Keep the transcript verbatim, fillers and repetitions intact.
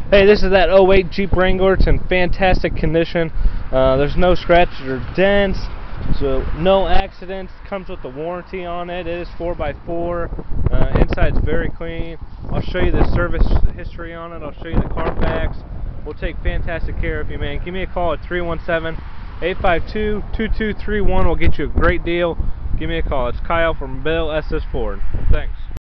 Hey, this is that oh eight Jeep Wrangler. It's in fantastic condition. Uh, there's no scratches or dents, so no accidents. Comes with the warranty on it. It is four by four. Uh, inside's very clean. I'll show you the service history on it. I'll show you the Carfax. We'll take fantastic care of you, man. Give me a call at three one seven, eight five two, two two three one. We'll get you a great deal. Give me a call. It's Kyle from Bill Estes Ford. Thanks.